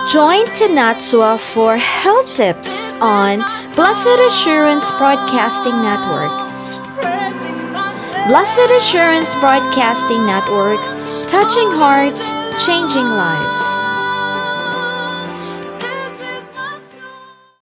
Join Tanatswa for health tips on Blessed Assurance Broadcasting Network. Blessed Assurance Broadcasting Network, touching hearts, changing lives.